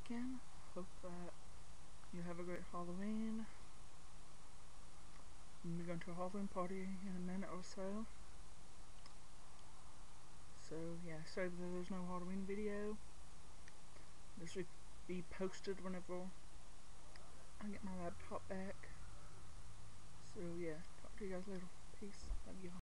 weekend. Hope that you have a great Halloween. I'm going to a Halloween party in a minute or so. So yeah, sorry that there's no Halloween video. This will be posted whenever I get my laptop back. So yeah, talk to you guys later. Peace. Love you all.